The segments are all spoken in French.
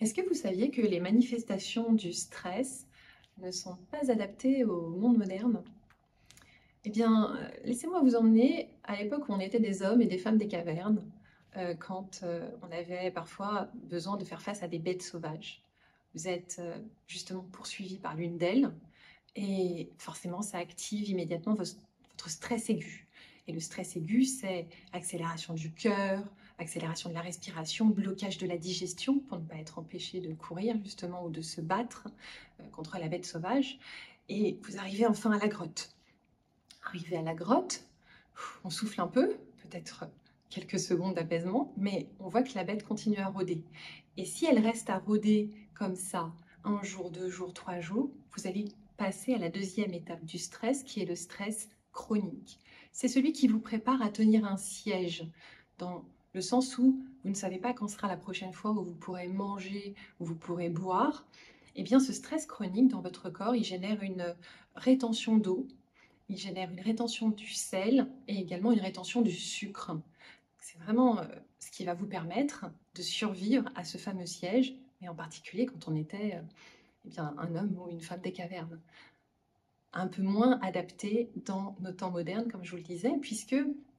Est-ce que vous saviez que les manifestations du stress ne sont pas adaptées au monde moderne? Eh bien, laissez-moi vous emmener à l'époque où on était des hommes et des femmes des cavernes, quand on avait parfois besoin de faire face à des bêtes sauvages. Vous êtes justement poursuivi par l'une d'elles, et forcément, ça active immédiatement votre stress aigu. Et le stress aigu, c'est accélération du cœur, accélération de la respiration, blocage de la digestion pour ne pas être empêché de courir justement ou de se battre contre la bête sauvage. Et vous arrivez enfin à la grotte. Arrivé à la grotte, on souffle un peu, peut-être quelques secondes d'apaisement, mais on voit que la bête continue à rôder. Et si elle reste à rôder comme ça, un jour, 2 jours, 3 jours, vous allez passer à la deuxième étape du stress, qui est le stress chronique. C'est celui qui vous prépare à tenir un siège, dans le sens où vous ne savez pas quand sera la prochaine fois où vous pourrez manger, où vous pourrez boire. Eh bien, ce stress chronique dans votre corps, il génère une rétention d'eau, il génère une rétention du sel et également une rétention du sucre. C'est vraiment ce qui va vous permettre de survivre à ce fameux siège, et en particulier quand on était eh bien, un homme ou une femme des cavernes. Un peu moins adapté dans nos temps modernes, comme je vous le disais, puisque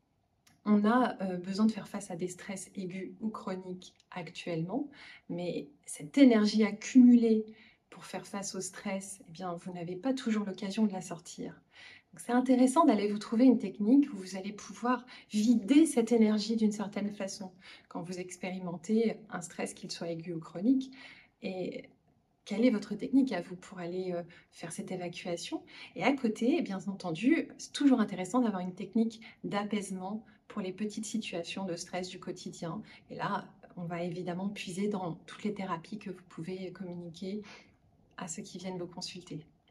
on a besoin de faire face à des stress aigus ou chroniques actuellement, mais cette énergie accumulée pour faire face au stress, eh bien, vous n'avez pas toujours l'occasion de la sortir. C'est intéressant d'aller vous trouver une technique où vous allez pouvoir vider cette énergie d'une certaine façon quand vous expérimentez un stress, qu'il soit aigu ou chronique. Et quelle est votre technique à vous pour aller faire cette évacuation? Et à côté, bien entendu, c'est toujours intéressant d'avoir une technique d'apaisement pour les petites situations de stress du quotidien. Et là, on va évidemment puiser dans toutes les thérapies que vous pouvez communiquer à ceux qui viennent vous consulter.